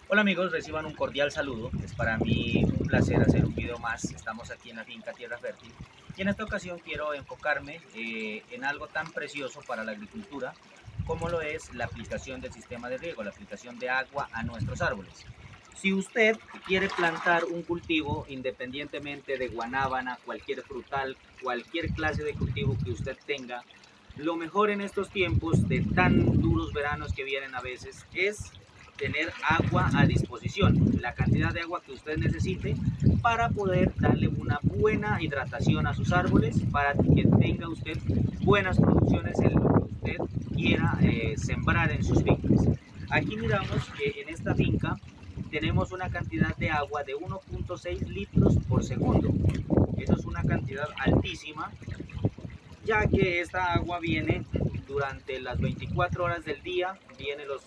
Hola amigos, reciban un cordial saludo. Es para mí un placer hacer un video más. Estamos aquí en la finca Tierra Fértil y en esta ocasión quiero enfocarme en algo tan precioso para la agricultura como lo es la aplicación del sistema de riego, la aplicación de agua a nuestros árboles. Si usted quiere plantar un cultivo, independientemente de guanábana, cualquier frutal, cualquier clase de cultivo que usted tenga, lo mejor en estos tiempos de tan duros veranos que vienen a veces es tener agua a disposición, la cantidad de agua que usted necesite para poder darle una buena hidratación a sus árboles, para que tenga usted buenas producciones en lo que usted quiera sembrar en sus fincas. Aquí miramos que en esta finca tenemos una cantidad de agua de 1.6 litros por segundo. Eso es una cantidad altísima, ya que esta agua viene durante las 24 horas del día, viene los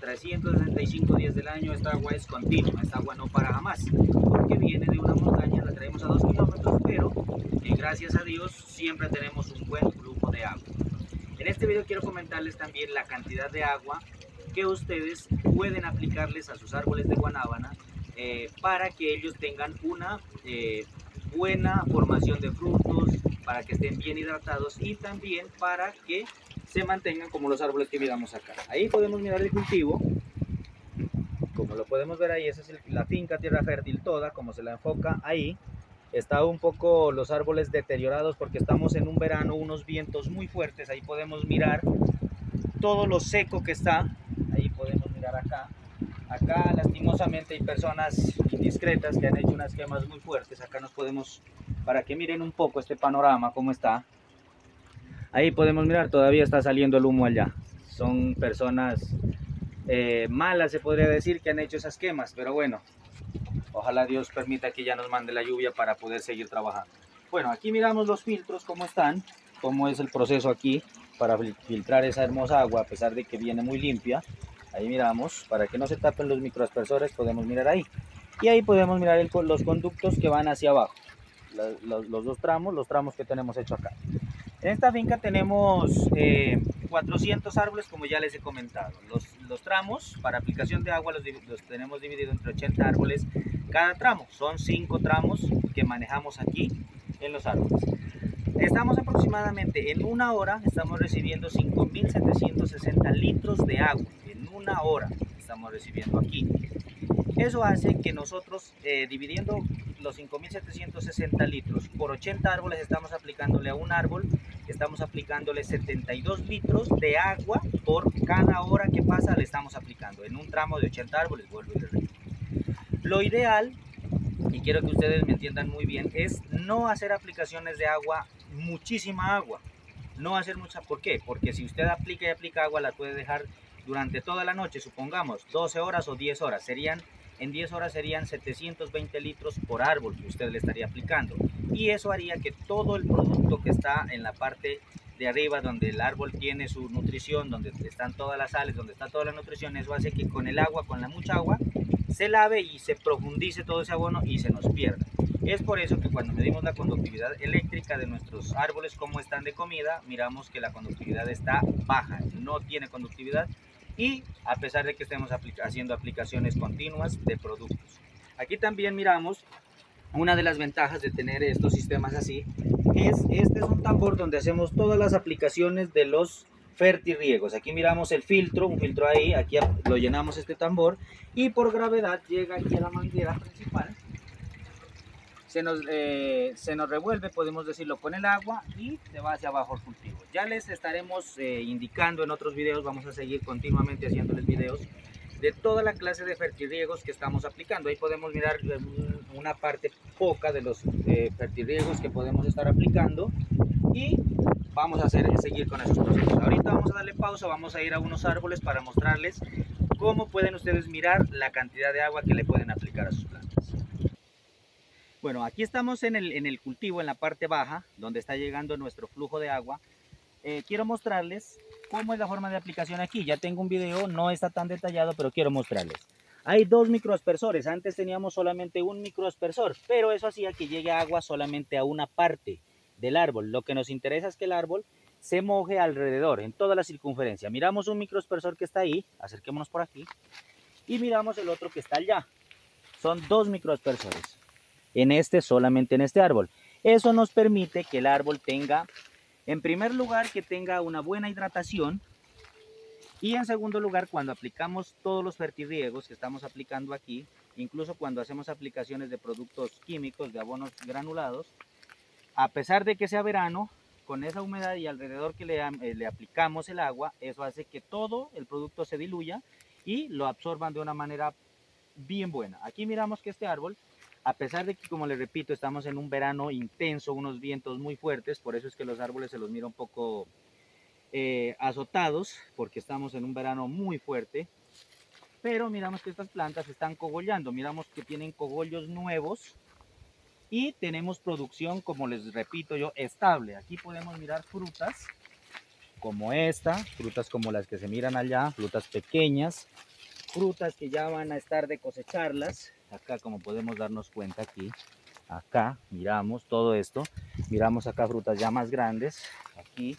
365 días del año. Esta agua es continua, esta agua no para jamás, porque viene de una montaña, la traemos a 2 kilómetros, pero gracias a Dios siempre tenemos un buen flujo de agua. En este video quiero comentarles también la cantidad de agua que ustedes pueden aplicarles a sus árboles de guanábana para que ellos tengan una buena formación de frutos, para que estén bien hidratados y también para que se mantengan como los árboles que miramos acá. Ahí podemos mirar el cultivo, como lo podemos ver ahí. Esa es la finca Tierra Fértil toda, como se la enfoca ahí. Está un poco los árboles deteriorados porque estamos en un verano, unos vientos muy fuertes. Ahí podemos mirar todo lo seco que está. Ahí podemos mirar acá. Acá lastimosamente hay personas indiscretas que han hecho unas quemas muy fuertes. Acá nos podemos, para que miren un poco este panorama, cómo está. Ahí podemos mirar, todavía está saliendo el humo allá. Son personas malas, se podría decir, que han hecho esas quemas, pero bueno, ojalá Dios permita que ya nos mande la lluvia para poder seguir trabajando. Bueno, aquí miramos los filtros, cómo están, cómo es el proceso aquí para filtrar esa hermosa agua, a pesar de que viene muy limpia. Ahí miramos, para que no se tapen los microaspersores, podemos mirar ahí. Y ahí podemos mirar los conductos que van hacia abajo, los dos tramos, los tramos que tenemos hecho acá. En esta finca tenemos 400 árboles, como ya les he comentado. Los tramos para aplicación de agua los tenemos divididos entre 80 árboles cada tramo. Son 5 tramos que manejamos aquí en los árboles. Estamos aproximadamente en una hora, estamos recibiendo 5.760 litros de agua. En una hora estamos recibiendo aquí. Eso hace que nosotros, dividiendo los 5.760 litros por 80 árboles, estamos aplicándole a un árbol, estamos aplicándole 72 litros de agua por cada hora que pasa. Le estamos aplicando en un tramo de 80 árboles, vuelvo y les repito. Lo ideal, y quiero que ustedes me entiendan muy bien, es no hacer aplicaciones de agua, muchísima agua. No hacer mucha. ¿Por qué? Porque si usted aplica y aplica agua, la puede dejar durante toda la noche, supongamos 12 horas o 10 horas. En 10 horas serían 720 litros por árbol que usted le estaría aplicando. Y eso haría que todo el producto que está en la parte de arriba, donde el árbol tiene su nutrición, donde están todas las sales, donde está toda la nutrición, eso hace que con el agua, con la mucha agua, se lave y se profundice todo ese abono y se nos pierda. Es por eso que cuando medimos la conductividad eléctrica de nuestros árboles, como están de comida, miramos que la conductividad está baja, no tiene conductividad, y a pesar de que estemos haciendo aplicaciones continuas de productos. Aquí también miramos una de las ventajas de tener estos sistemas así, este es un tambor donde hacemos todas las aplicaciones de los fertirriegos. Aquí miramos el filtro, un filtro ahí, aquí lo llenamos este tambor y por gravedad llega aquí a la manguera principal. Se nos revuelve, podemos decirlo, con el agua y se va hacia abajo el cultivo. Ya les estaremos indicando en otros videos, vamos a seguir continuamente haciéndoles videos de toda la clase de fertirriegos que estamos aplicando. Ahí podemos mirar una parte poca de los fertirriegos que podemos estar aplicando y vamos a seguir con esos procesos. Ahorita vamos a darle pausa, vamos a ir a unos árboles para mostrarles cómo pueden ustedes mirar la cantidad de agua que le pueden aplicar a sus plantas. Bueno, aquí estamos en el cultivo, en la parte baja, donde está llegando nuestro flujo de agua. Quiero mostrarles cómo es la forma de aplicación aquí. Ya tengo un video, no está tan detallado, pero quiero mostrarles. Hay dos microaspersores. Antes teníamos solamente un microaspersor, pero eso hacía que llegue agua solamente a una parte del árbol. Lo que nos interesa es que el árbol se moje alrededor, en toda la circunferencia. Miramos un microaspersor que está ahí, acerquémonos por aquí. y miramos el otro que está allá. Son 2 microaspersores. Solamente en este árbol. Eso nos permite que el árbol tenga, en primer lugar, que tenga una buena hidratación. Y en segundo lugar, cuando aplicamos todos los fertirriegos que estamos aplicando aquí, incluso cuando hacemos aplicaciones de productos químicos, de abonos granulados, a pesar de que sea verano, con esa humedad y alrededor que le aplicamos el agua, eso hace que todo el producto se diluya y lo absorban de una manera bien buena. Aquí miramos que este árbol, a pesar de que, como les repito, estamos en un verano intenso, unos vientos muy fuertes, por eso es que los árboles se los mira un poco azotados, porque estamos en un verano muy fuerte, pero miramos que estas plantas están cogollando, miramos que tienen cogollos nuevos y tenemos producción, como les repito yo, estable. Aquí podemos mirar frutas como esta, frutas como las que se miran allá, frutas pequeñas, frutas que ya van a estar de cosecharlas. Acá, como podemos darnos cuenta aquí, acá miramos todo esto, miramos acá frutas ya más grandes, aquí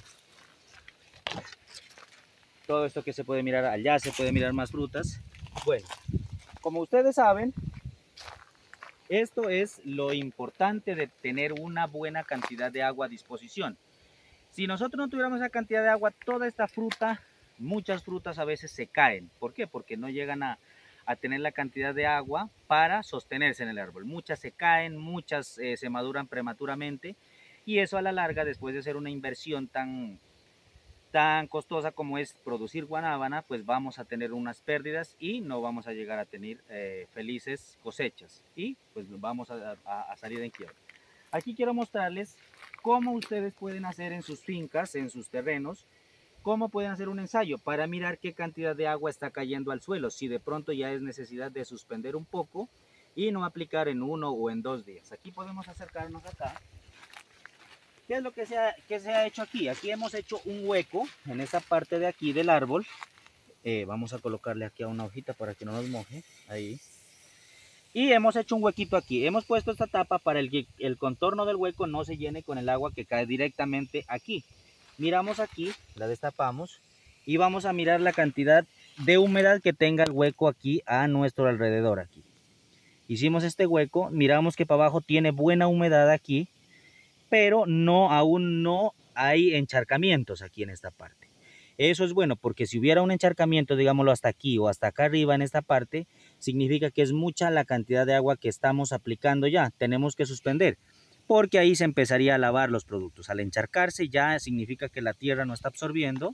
todo esto que se puede mirar, allá se puede mirar más frutas. Bueno, como ustedes saben, esto es lo importante de tener una buena cantidad de agua a disposición. Si nosotros no tuviéramos esa cantidad de agua, toda esta fruta, muchas frutas a veces se caen. ¿Por qué? Porque no llegan a tener la cantidad de agua para sostenerse en el árbol. Muchas se caen, muchas se maduran prematuramente y eso a la larga, después de ser una inversión tan costosa como es producir guanábana, pues vamos a tener unas pérdidas y no vamos a llegar a tener felices cosechas y pues vamos a salir en quiebra. Aquí quiero mostrarles cómo ustedes pueden hacer en sus fincas, en sus terrenos, cómo pueden hacer un ensayo para mirar qué cantidad de agua está cayendo al suelo, si de pronto ya es necesidad de suspender un poco y no aplicar en 1 o en 2 días. Aquí podemos acercarnos acá. ¿Qué es lo que se ha hecho aquí? Aquí hemos hecho un hueco en esta parte de aquí del árbol. Vamos a colocarle aquí a una hojita para que no nos moje. Ahí. Y hemos hecho un huequito aquí. Hemos puesto esta tapa para que el contorno del hueco no se llene con el agua que cae directamente aquí. Miramos aquí, la destapamos y vamos a mirar la cantidad de humedad que tenga el hueco aquí a nuestro alrededor. Aquí hicimos este hueco, miramos que para abajo tiene buena humedad aquí, pero aún no hay encharcamientos aquí en esta parte. Eso es bueno porque si hubiera un encharcamiento, digámoslo hasta aquí o hasta acá arriba en esta parte, significa que es mucha la cantidad de agua que estamos aplicando ya. Tenemos que suspender porque ahí se empezaría a lavar los productos. Al encharcarse ya significa que la tierra no está absorbiendo.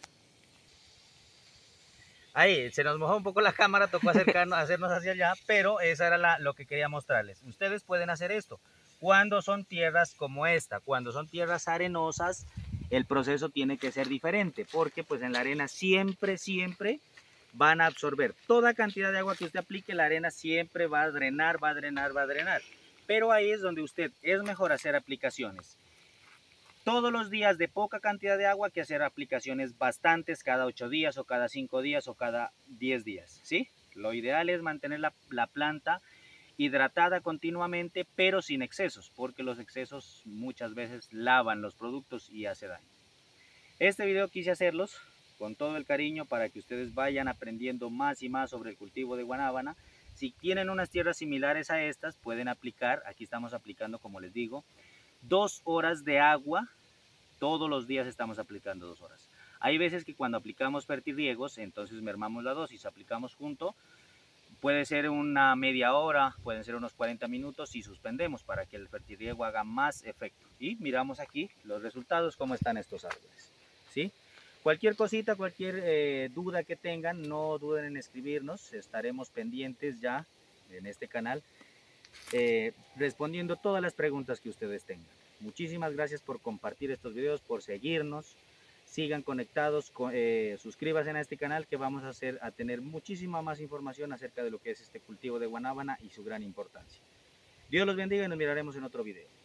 Ahí se nos mojó un poco la cámara, tocó hacernos hacia allá, pero esa era lo que quería mostrarles. Ustedes pueden hacer esto cuando son tierras como esta, cuando son tierras arenosas, el proceso tiene que ser diferente, porque pues en la arena siempre van a absorber toda cantidad de agua que usted aplique, la arena siempre va a drenar, va a drenar, va a drenar. Pero ahí es donde es mejor hacer aplicaciones todos los días de poca cantidad de agua que hacer aplicaciones bastantes cada 8 días o cada 5 días o cada 10 días, ¿sí? Lo ideal es mantener la planta hidratada continuamente, pero sin excesos, porque los excesos muchas veces lavan los productos y hace daño. Este video quise hacerlos con todo el cariño para que ustedes vayan aprendiendo más y más sobre el cultivo de guanábana. Si tienen unas tierras similares a estas, pueden aplicar, aquí estamos aplicando, como les digo, 2 horas de agua. Todos los días estamos aplicando 2 horas. Hay veces que cuando aplicamos fertirriegos, entonces mermamos la dosis, aplicamos junto, puede ser una media hora, pueden ser unos 40 minutos y suspendemos para que el fertirriego haga más efecto. Y miramos aquí los resultados, cómo están estos árboles, ¿sí? Cualquier cosita, cualquier duda que tengan, no duden en escribirnos, estaremos pendientes ya en este canal, respondiendo todas las preguntas que ustedes tengan. Muchísimas gracias por compartir estos videos, por seguirnos. Sigan conectados, suscríbanse a este canal que vamos a tener muchísima más información acerca de lo que es este cultivo de guanábana y su gran importancia. Dios los bendiga y nos miraremos en otro video.